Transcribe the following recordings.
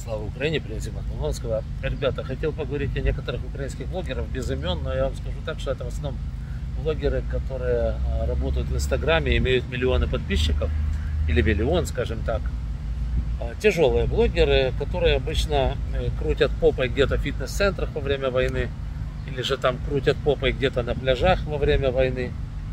Слава Украине, принцип Макдональдского. Ребята, хотел поговорить о некоторых украинских блогерах без имен, но я вам скажу так, что это в основном блогеры, которые работают в Инстаграме, имеют миллионы подписчиков, или миллион, скажем так. Тяжелые блогеры, которые обычно крутят попой где-то в фитнес-центрах во время войны, или же там крутят попой где-то на пляжах во время войны.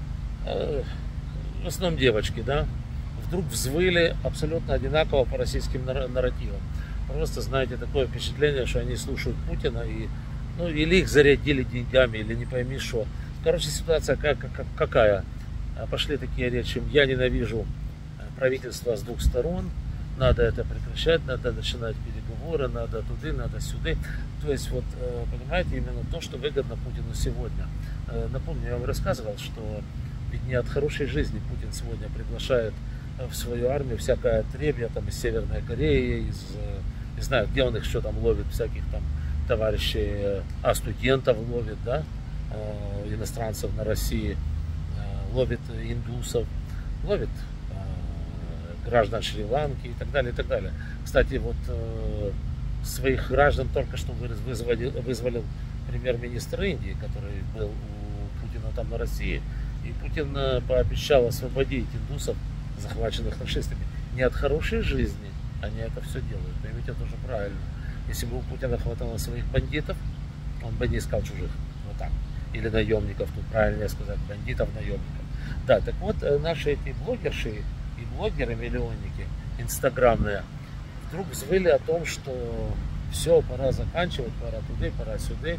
В основном девочки, да, вдруг взвыли абсолютно одинаково по российским нарративам. Просто, знаете, такое впечатление, что они слушают Путина, и, ну, или их зарядили деньгами, или не пойми что. Короче, ситуация какая. Пошли такие речи: я ненавижу правительство с двух сторон, надо это прекращать, надо начинать переговоры, надо туда, надо сюда. То есть, вот, понимаете, именно то, что выгодно Путину сегодня. Напомню, я вам рассказывал, что ведь не от хорошей жизни Путин сегодня приглашает в свою армию всякое отребье там из Северной Кореи, не знаю, где он их еще там ловит, всяких там товарищей, студентов ловит, да, иностранцев на России, ловит индусов, ловит граждан Шри-Ланки и так далее, и так далее. Кстати, вот своих граждан только что вызволил премьер-министр Индии, который был у Путина там на России. И Путин пообещал освободить индусов, захваченных фашистами. Не от хорошей жизни они это все делают. Поймите, это уже правильно. Если бы у Путина хватало своих бандитов, он бы не искал чужих. Вот так. Или наемников, тут правильнее сказать, бандитов, наемников. Да, так вот, наши эти блогерши и блогеры-миллионники инстаграмные вдруг взвыли о том, что все, пора заканчивать, пора туда, пора сюда.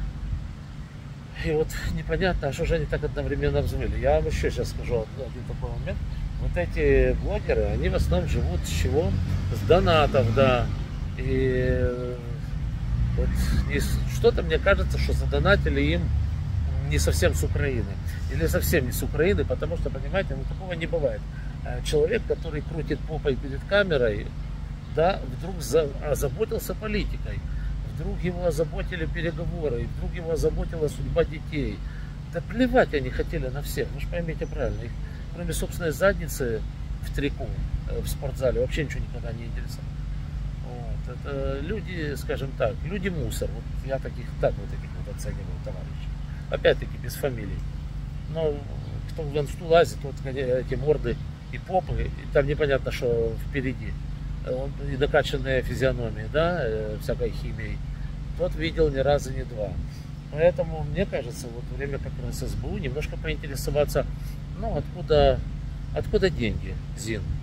И вот непонятно, а что же они так одновременно взвыли. Я вам еще сейчас скажу один такой момент. Вот эти блогеры, они в основном живут с чего? С донатов, да. И вот что-то мне кажется, что задонатили им не совсем с Украины. Или совсем не с Украины, потому что, понимаете, ну такого не бывает. Человек, который крутит попой перед камерой, да, вдруг озаботился политикой. Вдруг его озаботили переговоры, и вдруг его озаботила судьба детей. Да плевать они хотели на всех, вы же поймите правильно. Их, кроме собственной задницы в трико, в спортзале, вообще ничего никогда не интересовало. Вот. Это люди, скажем так, люди-мусор. Вот я таких вот оцениваю товарищей. Опять-таки без фамилий. Но кто в инсту лазит, вот эти морды и попы, и там непонятно, что впереди. И накачанные физиономии, да, всякой химией, тот видел ни разу, ни два. Поэтому, мне кажется, вот время как раз СБУ немножко поинтересоваться, ну, откуда деньги, Зин.